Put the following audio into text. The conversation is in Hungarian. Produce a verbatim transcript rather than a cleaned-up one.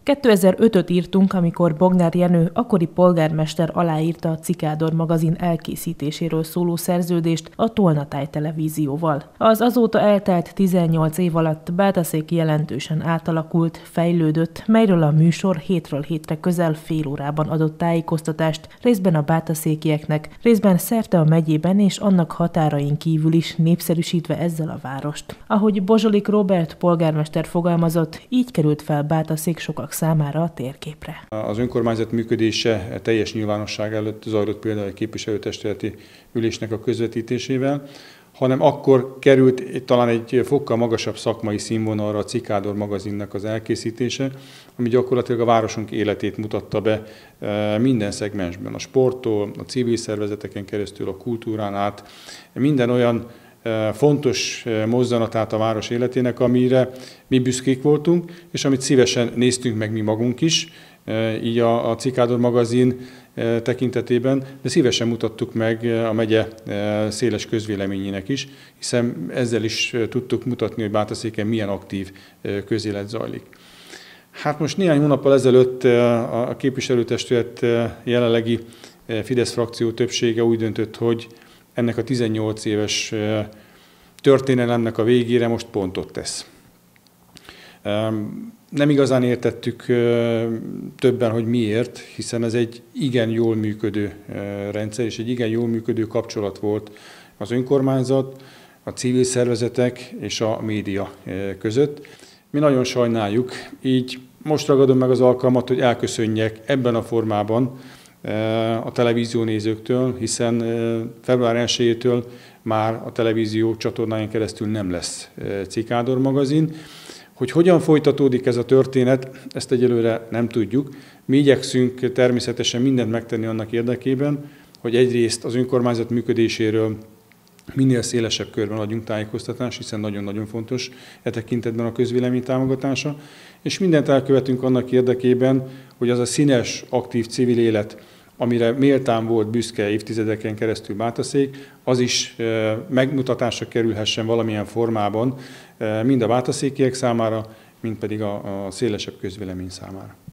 kétezer-ötöt írtunk, amikor Bognár Jenő, akkori polgármester aláírta a Cikádor magazin elkészítéséről szóló szerződést a Tolnatáj televízióval. Az azóta eltelt tizennyolc év alatt Bátaszék jelentősen átalakult, fejlődött, melyről a műsor hétről hétre közel fél órában adott tájékoztatást, részben a bátaszékieknek, részben szerte a megyében és annak határain kívül is, népszerűsítve ezzel a várost. Ahogy Bozsolik Róbert polgármester fogalmazott, így került fel Bátaszék sokak számára a térképre. Az önkormányzat működése teljes nyilvánosság előtt zajlott például egy képviselőtestületi ülésnek a közvetítésével, hanem akkor került talán egy fokkal magasabb szakmai színvonalra a Cikádor magazinnak az elkészítése, ami gyakorlatilag a városunk életét mutatta be minden szegmensben, a sporttól, a civil szervezeteken keresztül, a kultúrán át, minden olyan fontos mozzanatát a város életének, amire mi büszkék voltunk, és amit szívesen néztünk meg mi magunk is, így a, a Cikádor magazin tekintetében, de szívesen mutattuk meg a megye széles közvéleményének is, hiszen ezzel is tudtuk mutatni, hogy Bátaszéken milyen aktív közélet zajlik. Hát most néhány hónappal ezelőtt a képviselőtestület jelenlegi Fidesz frakció többsége úgy döntött, hogy ennek a tizennyolc éves történelemnek a végére most pontot tesz. Nem igazán értettük többen, hogy miért, hiszen ez egy igen jól működő rendszer, és egy igen jól működő kapcsolat volt az önkormányzat, a civil szervezetek és a média között. Mi nagyon sajnáljuk, így most ragadom meg az alkalmat, hogy elköszönjek ebben a formában a televízió nézőktől, hiszen február elsejétől már a televízió csatornáin keresztül nem lesz Cikádor magazin. Hogy hogyan folytatódik ez a történet, ezt egyelőre nem tudjuk. Mi igyekszünk természetesen mindent megtenni annak érdekében, hogy egyrészt az önkormányzat működéséről minél szélesebb körben adjunk tájékoztatást, hiszen nagyon-nagyon fontos e tekintetben a közvélemény támogatása, és mindent elkövetünk annak érdekében, hogy az a színes, aktív civil élet, amire méltán volt büszke évtizedeken keresztül Bátaszék, az is megmutatásra kerülhessen valamilyen formában mind a bátaszékiek számára, mind pedig a, a szélesebb közvélemény számára.